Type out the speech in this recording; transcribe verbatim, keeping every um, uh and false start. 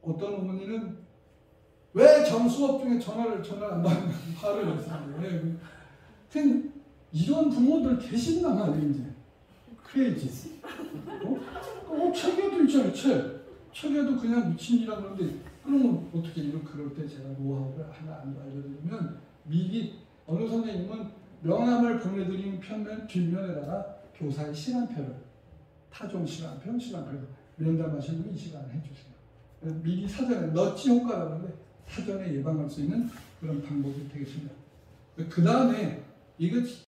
어떤 어머니는 왜 정수업 중에 전화를 전화 안 받는 화를 냈어요. 그냥 이런 부모들 계신단 말이에요. 이제 크레이지. 어? 어 책에도 있잖아요. 책. 책에도 그냥 미친이라 그러는데 그러면 어떻게 이런 그럴 때 제가 노하우를 하나 알려드리면 미리 어느 선생님은 명함을 보내드린 편면 뒷면에다가 교사의 시간표를 타종 시간표, 시간표를 면담하시는 분 이 시간에 해주세요. 미리 사전에 너치 효과라고 하는데 사전에 예방할 수 있는 그런 방법이 되겠습니다. 그 다음에 이거